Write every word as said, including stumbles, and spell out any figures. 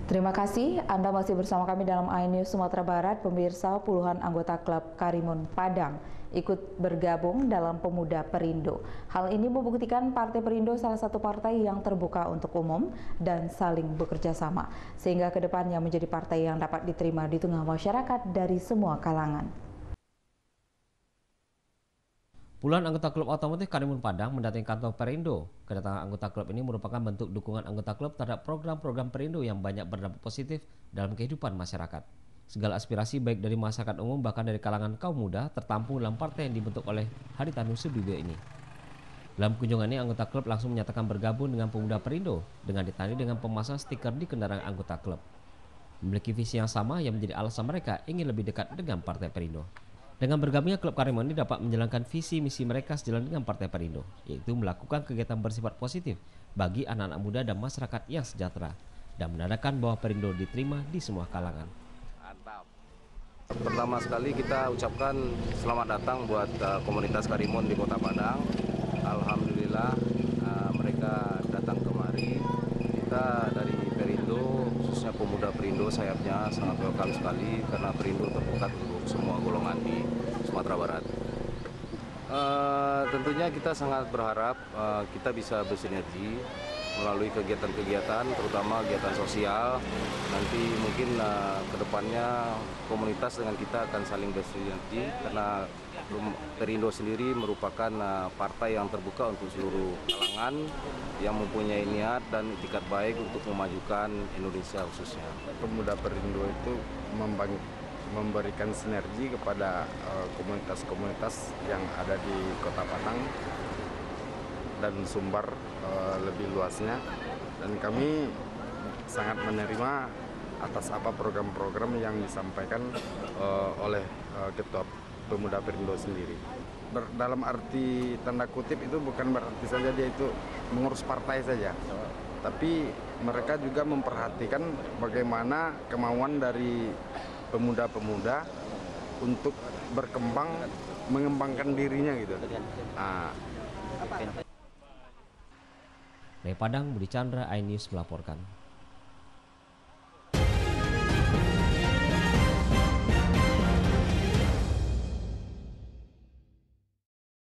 Terima kasih, Anda masih bersama kami dalam iNews Sumatera Barat. Pemirsa, puluhan anggota klub Karimun Padang ikut bergabung dalam Pemuda Perindo. Hal ini membuktikan Partai Perindo salah satu partai yang terbuka untuk umum dan saling bekerja sama, sehingga kedepannya menjadi partai yang dapat diterima di tengah masyarakat dari semua kalangan. Puluhan anggota klub otomotif Karimun Padang mendatangi kantor Perindo. Kedatangan anggota klub ini merupakan bentuk dukungan anggota klub terhadap program-program Perindo yang banyak berdampak positif dalam kehidupan masyarakat. Segala aspirasi baik dari masyarakat umum bahkan dari kalangan kaum muda tertampung dalam partai yang dibentuk oleh Haritanu Sudibyo ini. Dalam kunjungan ini, anggota klub langsung menyatakan bergabung dengan Pemuda Perindo dengan ditandai dengan pemasang stiker di kendaraan anggota klub. Memiliki visi yang sama yang menjadi alasan mereka ingin lebih dekat dengan Partai Perindo. Dengan bergabungnya klub Karimun ini dapat menjalankan visi misi mereka sejalan dengan Partai Perindo, yaitu melakukan kegiatan bersifat positif bagi anak-anak muda dan masyarakat yang sejahtera, dan menandakan bahwa Perindo diterima di semua kalangan. Pertama sekali kita ucapkan selamat datang buat uh, komunitas Karimun di Kota Padang. Alhamdulillah uh, mereka datang kemari. Kita dari Perindo, khususnya Pemuda Perindo sayapnya sangat welcome sekali karena Perindo terbuka untuk semua golongan di Sumatera Barat. Uh, tentunya kita sangat berharap uh, kita bisa bersinergi melalui kegiatan-kegiatan, terutama kegiatan sosial. Nanti mungkin uh, kedepannya komunitas dengan kita akan saling bersinergi karena Perindo sendiri merupakan uh, partai yang terbuka untuk seluruh kalangan yang mempunyai niat dan itikat baik untuk memajukan Indonesia khususnya. Pemuda Perindo itu memberikan sinergi kepada komunitas-komunitas uh, yang ada di Kota Padang dan Sumbar uh, lebih luasnya, dan kami sangat menerima atas apa program-program yang disampaikan uh, oleh uh, Ketua Pemuda Perindo sendiri. Ber, dalam arti tanda kutip itu bukan berarti saja dia itu mengurus partai saja, tapi mereka juga memperhatikan bagaimana kemauan dari pemuda-pemuda untuk berkembang, mengembangkan dirinya gitu. Nah, dari Padang, Budi Chandra, iNews melaporkan.